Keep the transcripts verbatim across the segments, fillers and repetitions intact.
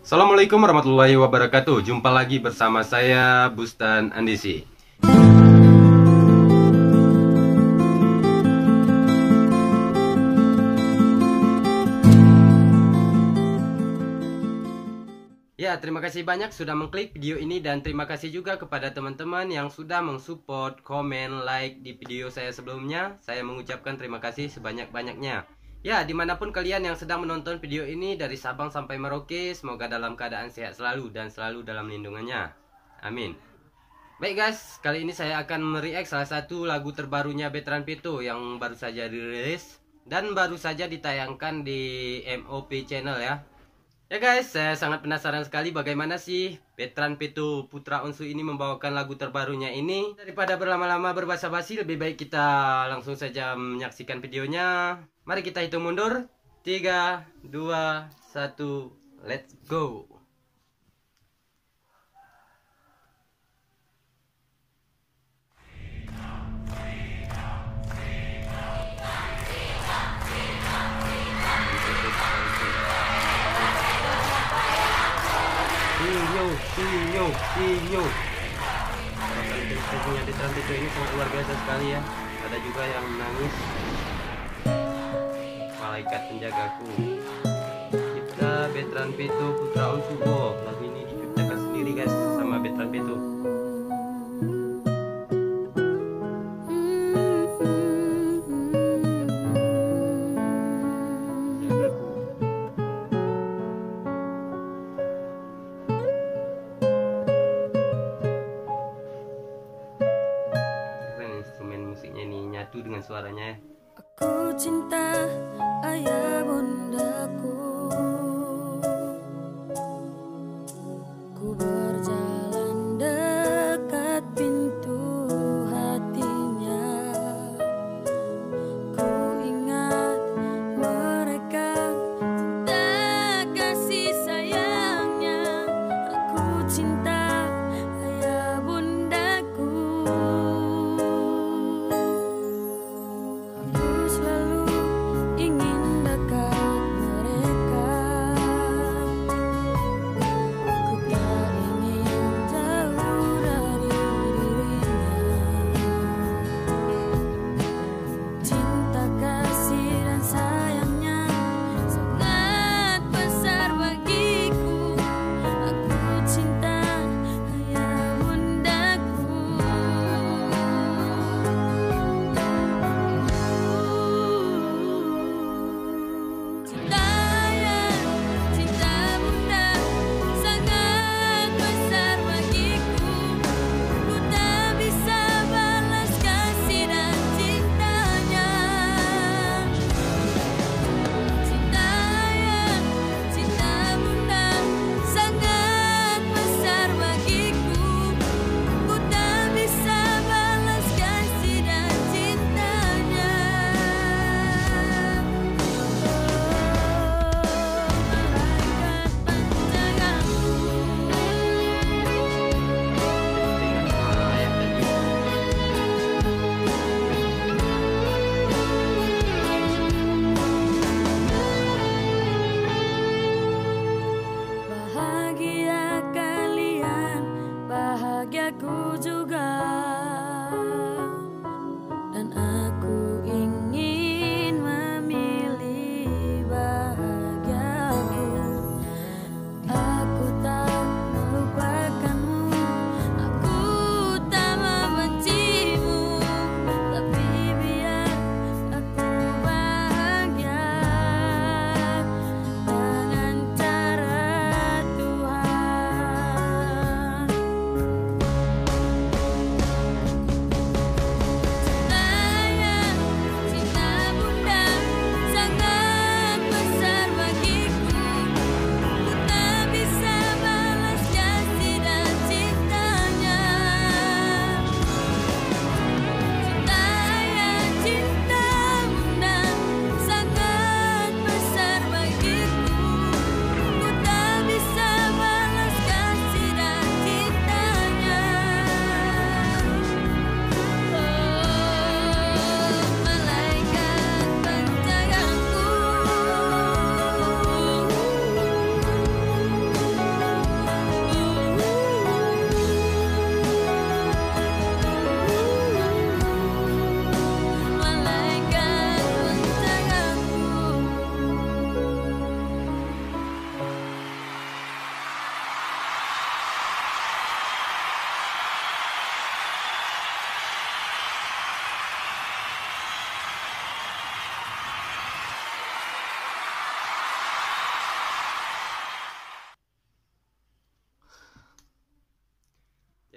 Assalamualaikum warahmatullahi wabarakatuh. Jumpa lagi bersama saya Bustan Andisi. Ya, terima kasih banyak sudah mengklik video ini, dan terima kasih juga kepada teman-teman yang sudah mensupport, komen, like di video saya sebelumnya. Saya mengucapkan terima kasih sebanyak-banyaknya. Ya, dimanapun kalian yang sedang menonton video ini, dari Sabang sampai Merauke, semoga dalam keadaan sehat selalu dan selalu dalam lindungannya. Amin. Baik guys, kali ini saya akan mereact salah satu lagu terbarunya Betran Peto yang baru saja dirilis dan baru saja ditayangkan di M O P Channel ya. Ya guys, saya sangat penasaran sekali bagaimana sih Betran Peto Putra Onsu ini membawakan lagu terbarunya ini. Daripada berlama-lama berbasa-basi, lebih baik kita langsung saja menyaksikan videonya. Mari kita hitung mundur. Tiga, dua, satu, let's go. Sinyo, sinyo, sinyo. Orang Betran Peto ini sangat luar biasa sekali ya. Ada juga yang menangis. Malaikat penjagaku. Kita Betran Peto Putra Onsu. Oh, lagu ini diciptakan sendiri guys sama Betran Peto. Keren instrumen musiknya ini nyatu dengan suaranya. Aku cinta ayah bundaku, ku berjalan dekat pintu hatinya, ku ingat mereka cinta kasih sayangnya. Aku cinta ayah bundaku, aku selalu ingin dekat mereka.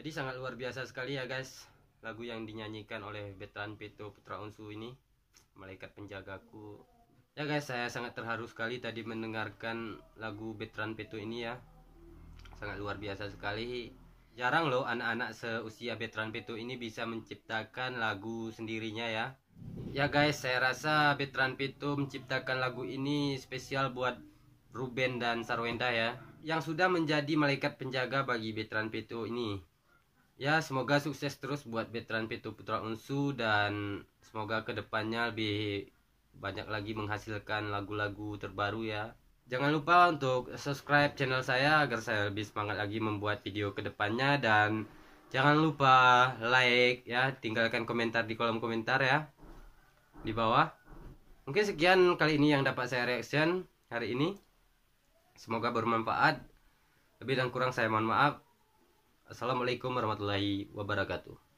Jadi sangat luar biasa sekali ya guys, lagu yang dinyanyikan oleh Betran Peto Putra Unsu ini, Malaikat Penjagaku. Ya guys, saya sangat terharu sekali tadi mendengarkan lagu Betran Peto ini ya. Sangat luar biasa sekali. Jarang loh anak-anak seusia Betran Peto ini bisa menciptakan lagu sendirinya ya. Ya guys, saya rasa Betran Peto menciptakan lagu ini spesial buat Ruben dan Sarwenda ya, yang sudah menjadi malaikat penjaga bagi Betran Peto ini. Ya, semoga sukses terus buat Betran Peto Putra Unsu, dan semoga kedepannya lebih banyak lagi menghasilkan lagu-lagu terbaru ya. Jangan lupa untuk subscribe channel saya agar saya lebih semangat lagi membuat video kedepannya, dan jangan lupa like ya, tinggalkan komentar di kolom komentar ya di bawah. Mungkin sekian kali ini yang dapat saya reaction hari ini. Semoga bermanfaat. Lebih dan kurang saya mohon maaf. Assalamualaikum warahmatullahi wabarakatuh.